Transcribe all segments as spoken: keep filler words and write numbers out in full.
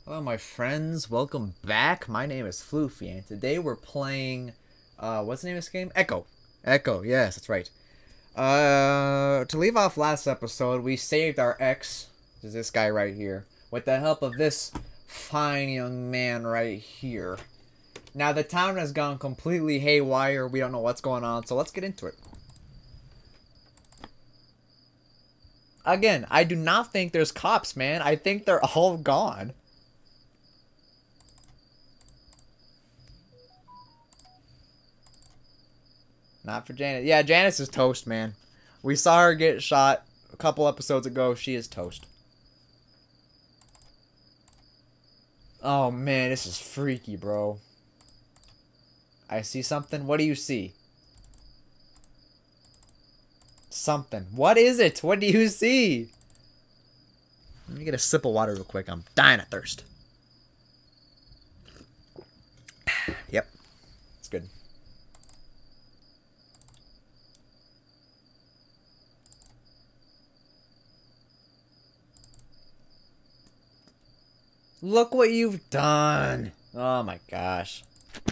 Hello, my friends. Welcome back. My name is Floofy, and today we're playing. Uh, what's the name of this game? Echo. Echo. Yes, that's right. Uh, to leave off last episode, we saved our ex, is this guy right here, with the help of this fine young man right here. Now the town has gone completely haywire. We don't know what's going on, so let's get into it. Again, I do not think there's cops, man. I think they're all gone. Not for Janice. Yeah, Janice is toast, man. We saw her get shot a couple episodes ago. She is toast. Oh, man, this is freaky, bro. I see something. What do you see? Something. What is it? What do you see? Let me get a sip of water real quick. I'm dying of thirst. Yep. It's good. Look what you've done. Oh my gosh.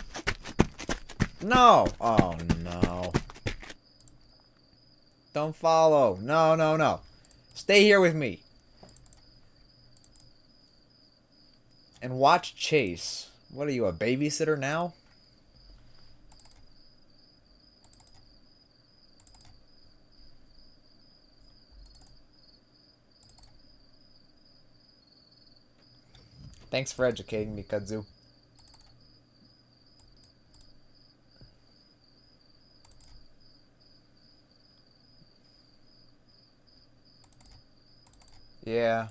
No. Oh no. Don't follow. No, no, no. Stay here with me. And watch Chase. What are you, a babysitter now? Thanks for educating me, Kudzu. Yeah.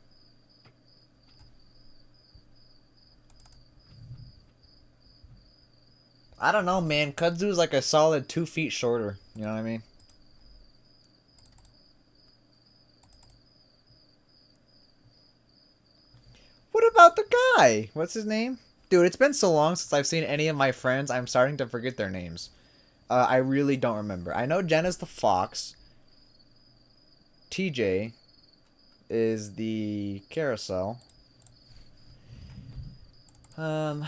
I don't know, man. Kudzu's like a solid two feet shorter. You know what I mean? What about the guy? What's his name? Dude, it's been so long since I've seen any of my friends, I'm starting to forget their names. Uh, I really don't remember. I know Jen is the fox. T J is the carousel. Um...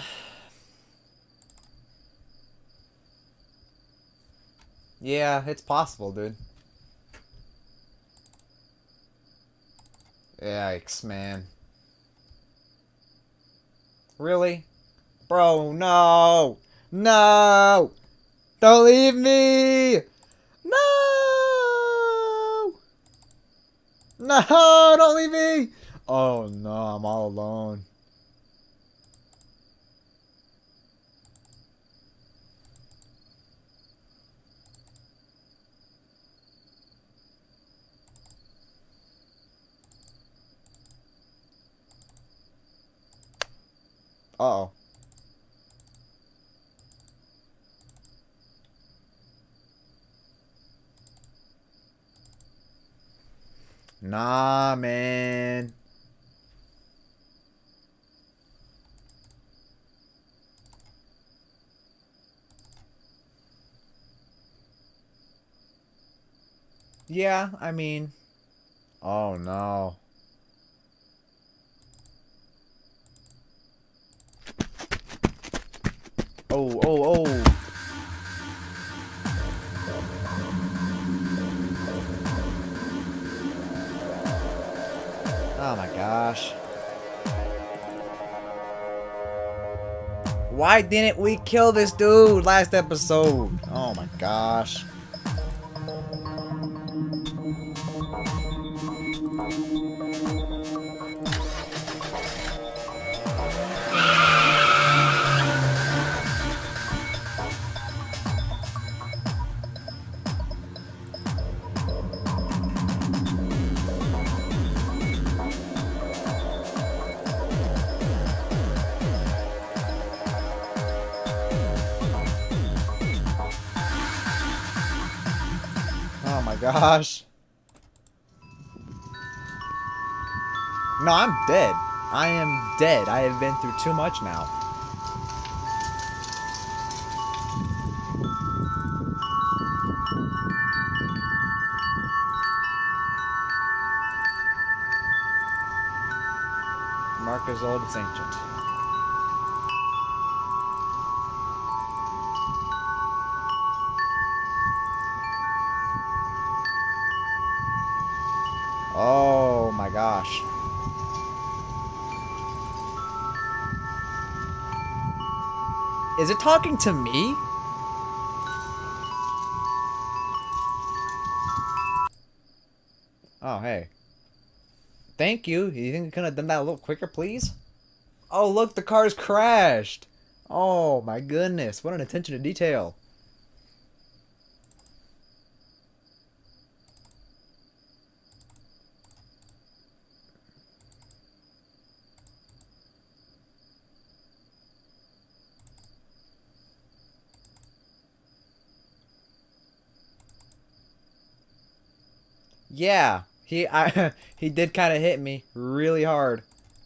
Yeah, it's possible, dude. Yikes, man. Really? Bro, no! No! Don't leave me! No! No! Don't leave me! Oh no, I'm all alone. Uh-oh. Nah, man. Yeah, I mean... Oh, no. Oh, oh, oh. Oh, my gosh. Why didn't we kill this dude last episode? Oh, my gosh. Oh my gosh. No, I'm dead. I am dead. I have been through too much now. Mark is old, it's ancient. Oh my gosh. Is it talking to me? Oh, hey. Thank you. You think you could have done that a little quicker, please? Oh, look, the car's crashed. Oh my goodness. What an attention to detail. Yeah, he I he did kind of hit me really hard.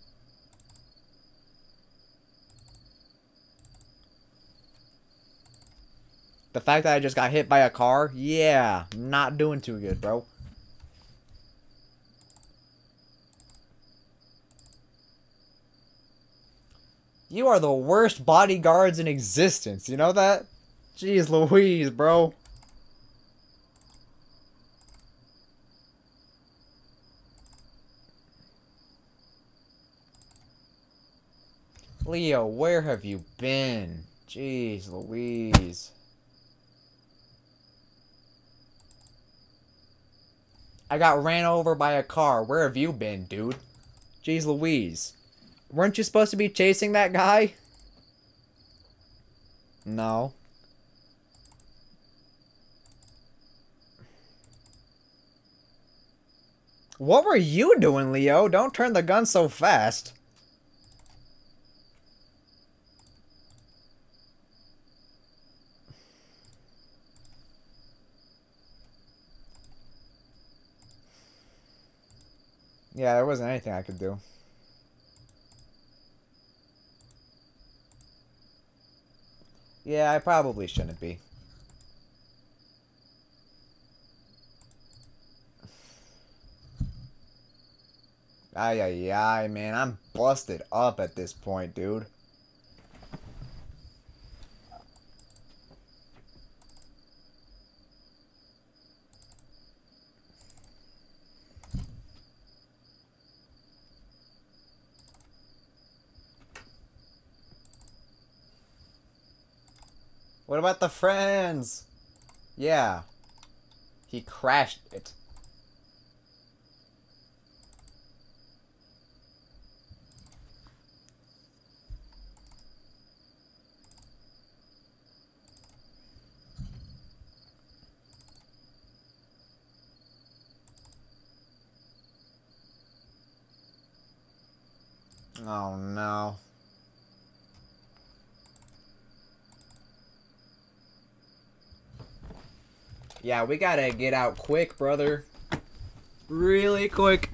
The fact that I just got hit by a car, yeah, not doing too good, bro. You are the worst bodyguards in existence, you know that? Jeez Louise, bro. Leo, where have you been? Jeez Louise. I got ran over by a car. Where have you been, dude? Jeez Louise. Weren't you supposed to be chasing that guy? No. What were you doing, Leo? Don't turn the gun so fast. Yeah, there wasn't anything I could do. Yeah, I probably shouldn't be. Ay, ay, ay, man. I'm busted up at this point, dude. What about the friends? Yeah. He crashed it. Oh, no. Yeah, we gotta get out quick, brother. Really quick.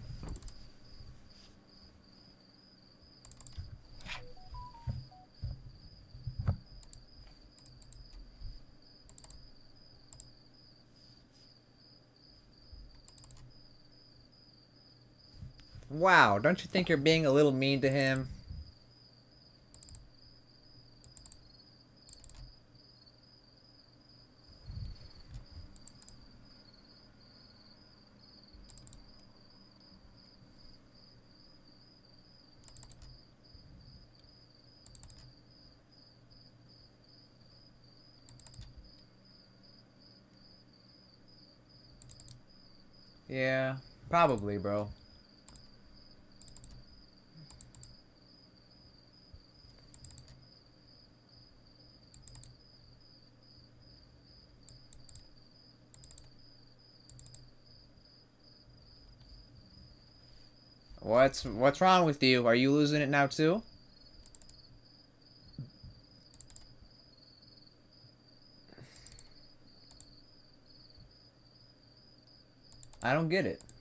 Wow, don't you think you're being a little mean to him? Yeah, probably, bro. What's what's wrong with you? Are you losing it now too? I don't get it.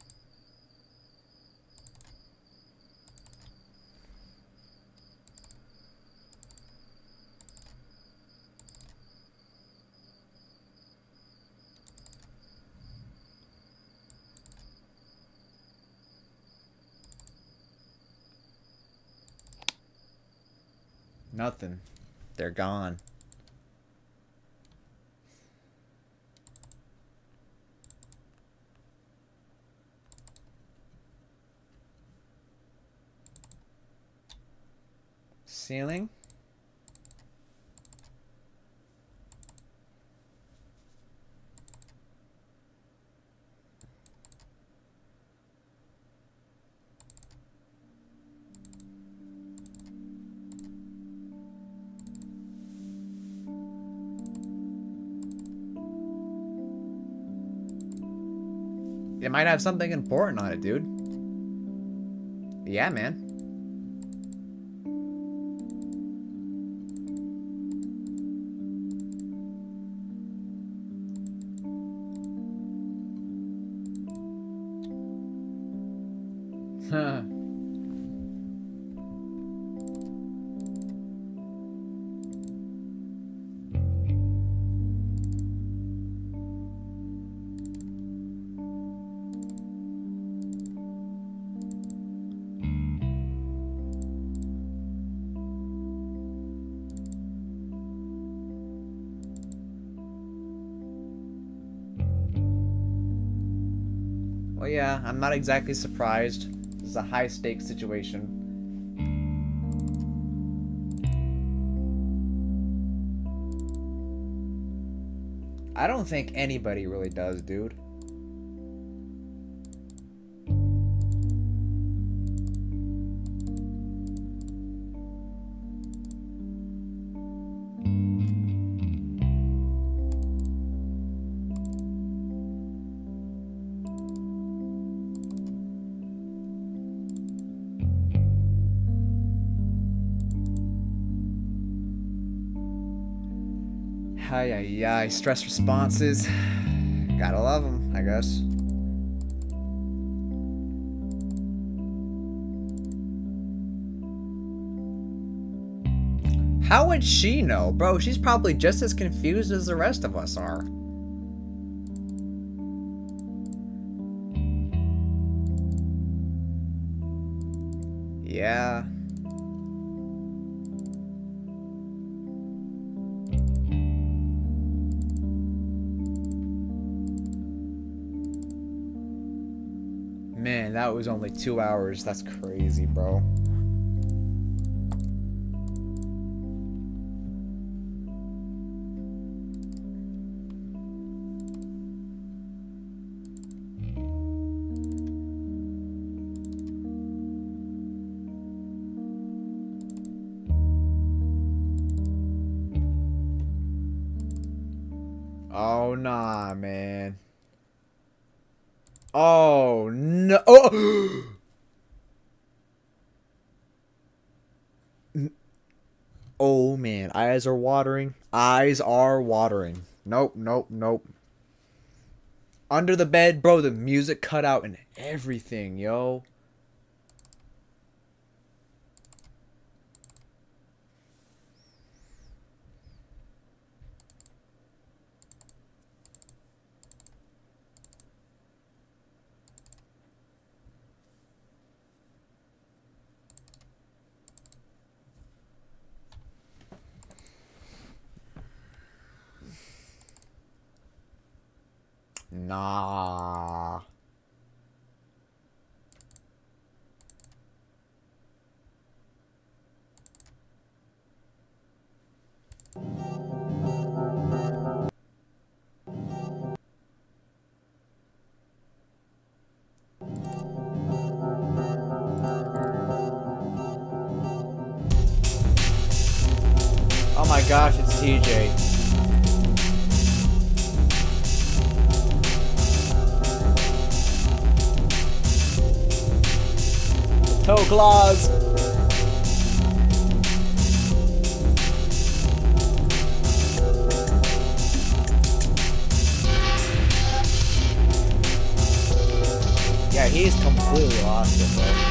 Nothing. They're gone. Ceiling? It might have something important on it, dude. Yeah, man. Huh. Well, yeah, I'm not exactly surprised. This is a high-stakes situation. I don't think anybody really does, dude. Ay, ay, ay, stress responses. Gotta love them, I guess. How would she know? Bro, she's probably just as confused as the rest of us are. Yeah. Man, that was only two hours. That's crazy, bro. Oh, nah, man. Oh, no. Oh! Oh, man. Eyes are watering. Eyes are watering. Nope, nope, nope. Under the bed, bro, the music cut out and everything, yo. Nah. Oh my gosh, it's T J. Toe claws. Yeah, he's completely lost it, bro.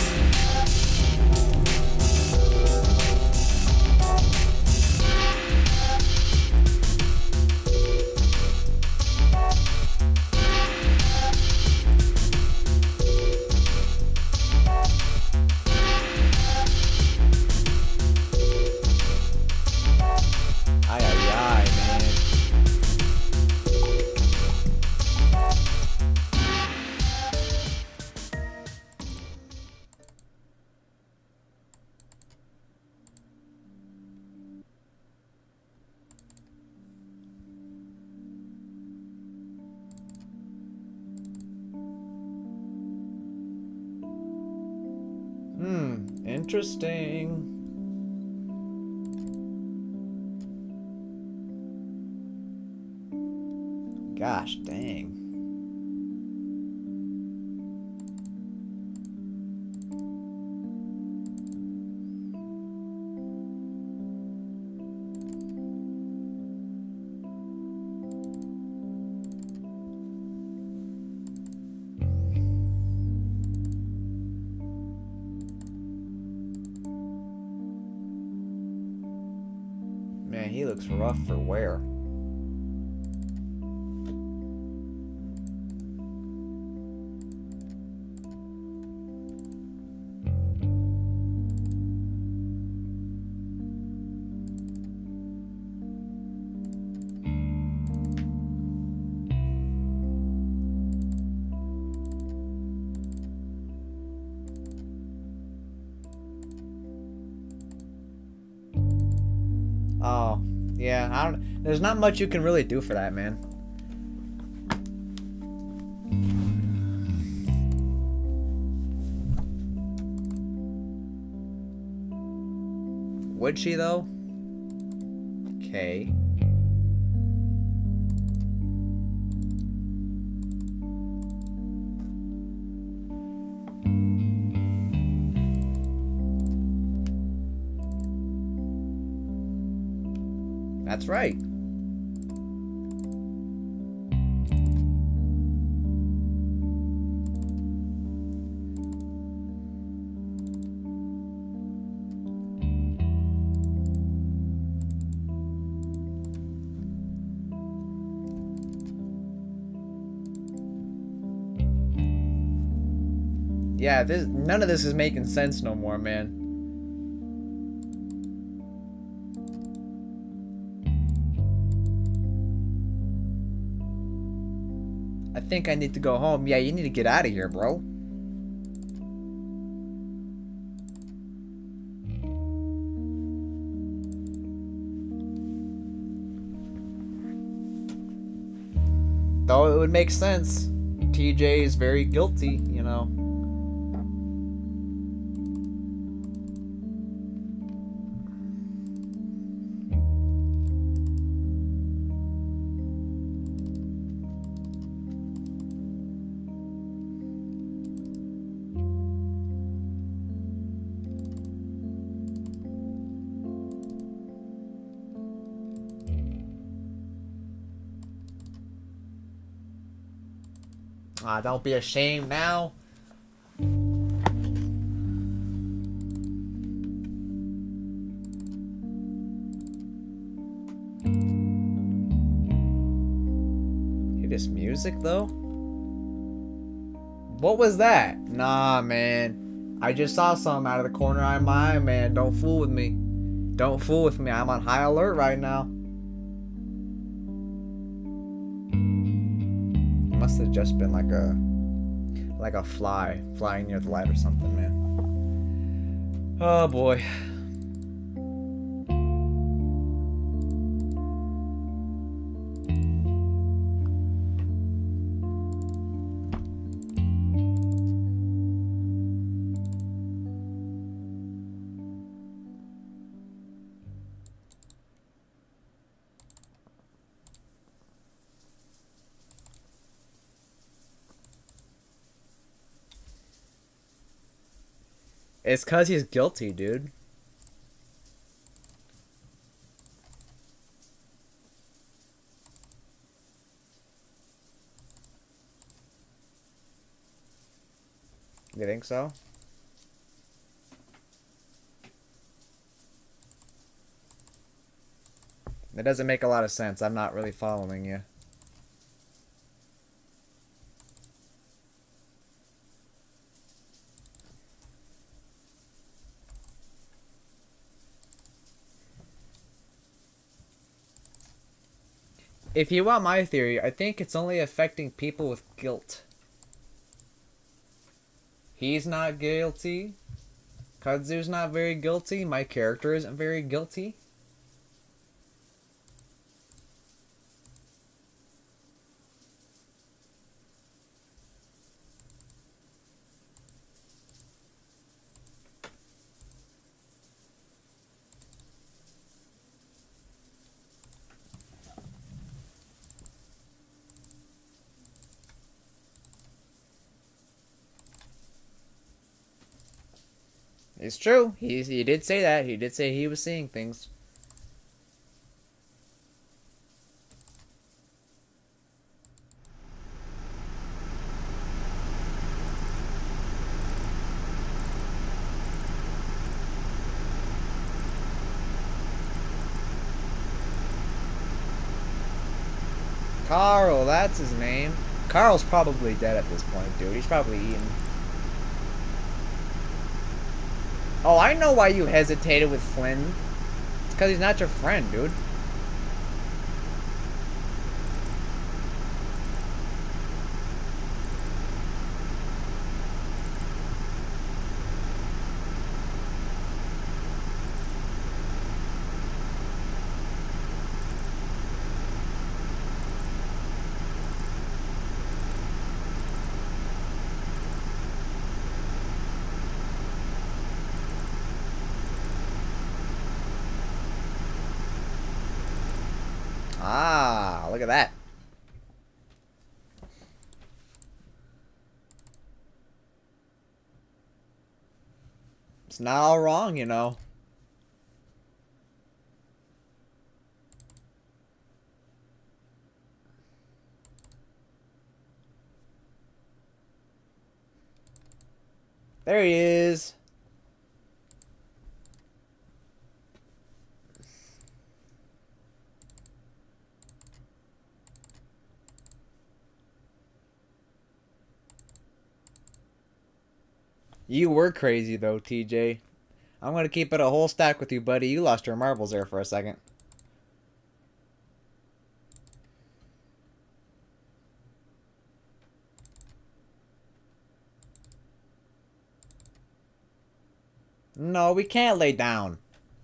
Hmm, interesting. Gosh, dang. Man, he looks rough for wear. Oh, yeah, I don't, there's not much you can really do for that, man. Would she, though? Okay. That's right. Yeah, this none of this is making sense no more, man. I think I need to go home. Yeah, you need to get out of here, bro. Though it would make sense. T J is very guilty, you know. Ah, don't be ashamed now. Hear this music though? What was that? Nah, man. I just saw something out of the corner of my eye, man. Don't fool with me. Don't fool with me. I'm on high alert right now. Must have just been like a like a fly flying near the light or something, man. Oh boy. It's cause he's guilty, dude. You think so? It doesn't make a lot of sense. I'm not really following you. If you want my theory, I think it's only affecting people with guilt. He's not guilty. Kudzu's not very guilty. My character isn't very guilty. It's true. He he did say that. He did say he was seeing things. Carl, that's his name. Carl's probably dead at this point, dude. He's probably eaten. Oh, I know why you hesitated with Flynn. It's because he's not your friend, dude. Ah, look at that. It's not all wrong, you know. There he is. You were crazy, though, T J. I'm going to keep it a whole stack with you, buddy. You lost your marbles there for a second. No, we can't lay down.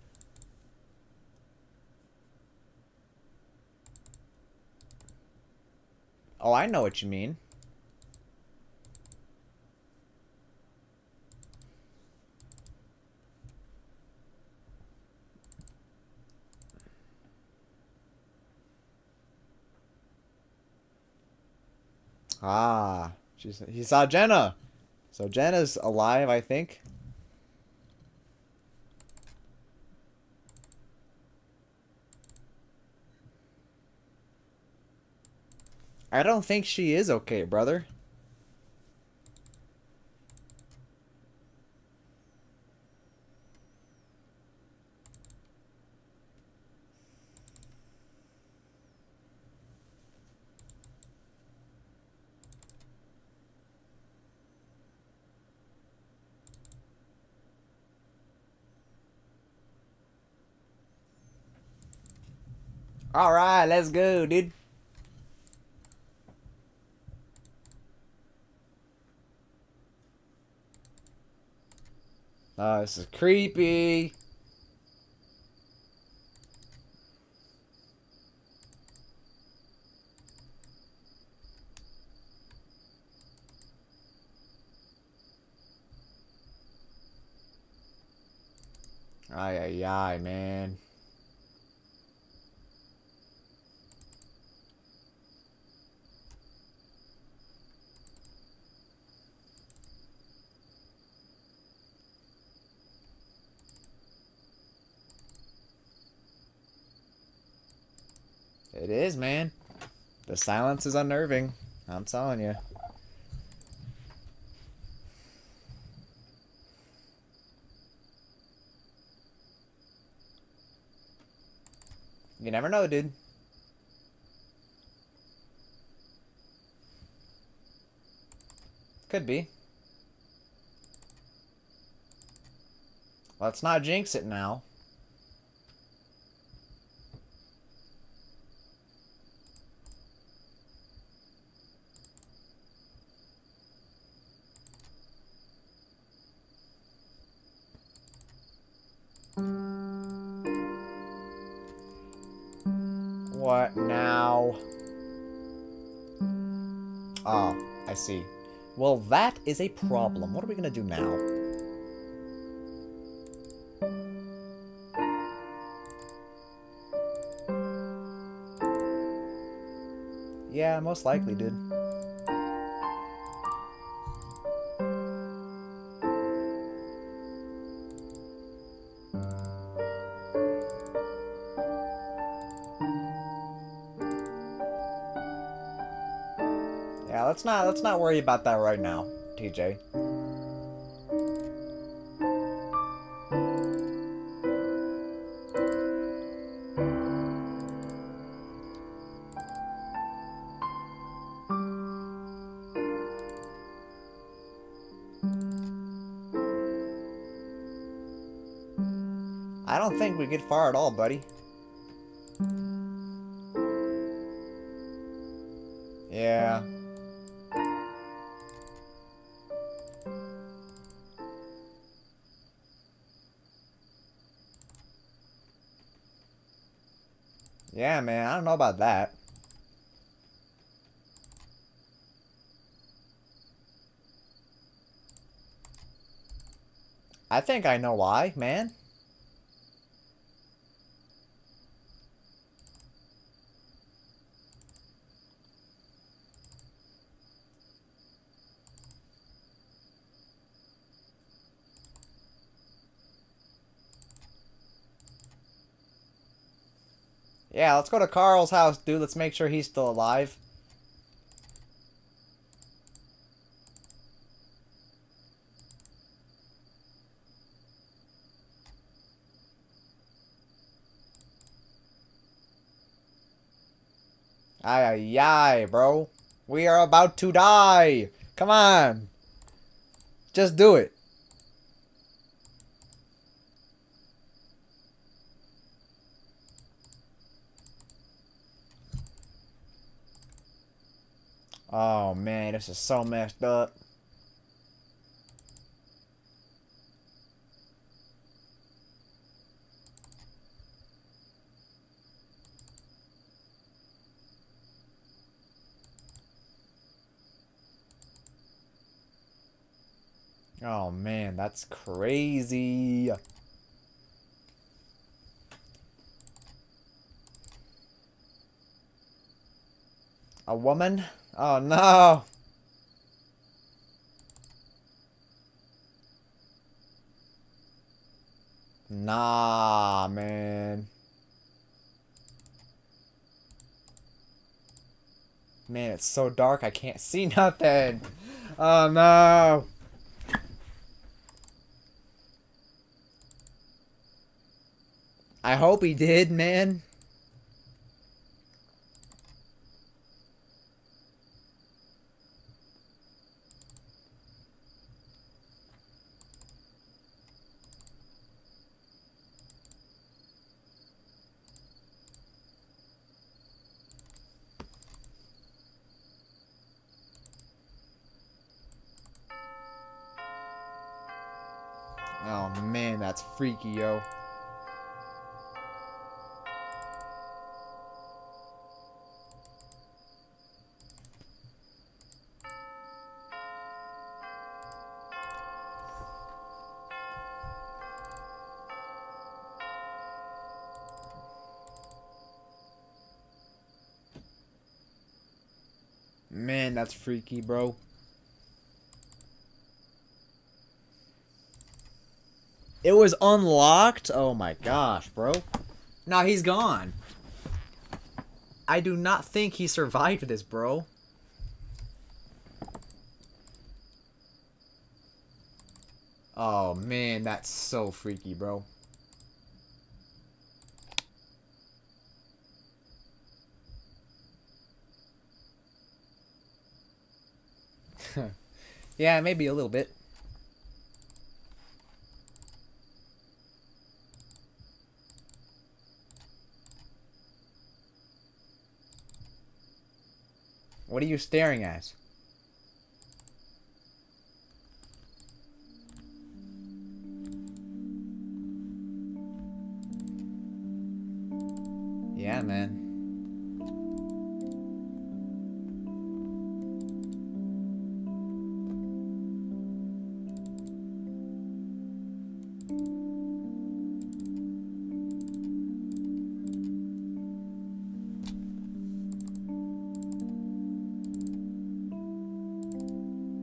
Oh, I know what you mean. Ah, she's, he saw Jenna. So Jenna's alive, I think. I don't think she is okay, brother. Alright, let's go, dude. Oh, this is creepy. Ay, ay, ay, man. It is, man. The silence is unnerving. I'm telling you. You never know, dude. Could be. Let's not jinx it now. What now? Oh, I see. Well, that is a problem. What are we gonna do now? Yeah, most likely, dude. Yeah, let's not let's not worry about that right now, T J. I don't think we get far at all, buddy. Yeah. Yeah, man, I don't know about that. I think I know why, man. Yeah, let's go to Carl's house, dude. Let's make sure he's still alive. Ay, ay, ay, bro. We are about to die. Come on. Just do it. Oh, man, this is so messed up. Oh, man, that's crazy. A woman? Oh, no. Nah, man. Man, it's so dark I can't see nothing. Oh, no. I hope he did, man. Oh, man, that's freaky, yo. Man, that's freaky, bro. It was unlocked? Oh my gosh, bro. Nah, he's gone. I do not think he survived this, bro. Oh man, that's so freaky, bro. Yeah, maybe a little bit. What are you staring at? Yeah, man.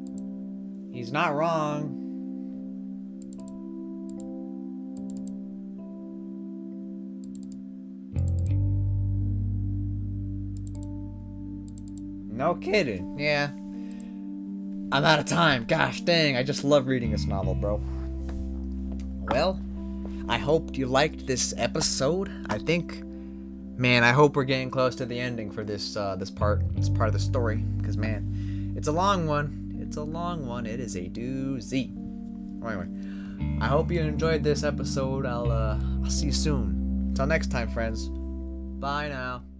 He's not wrong. No kidding. Yeah. I'm out of time. Gosh dang, I just love reading this novel, bro. Well, I hope you liked this episode. I think, man, I hope we're getting close to the ending for this uh, this part. This part of the story, because man, it's a long one. It's a long one. It is a doozy. Anyway, I hope you enjoyed this episode. I'll uh, I'll see you soon. Until next time, friends. Bye now.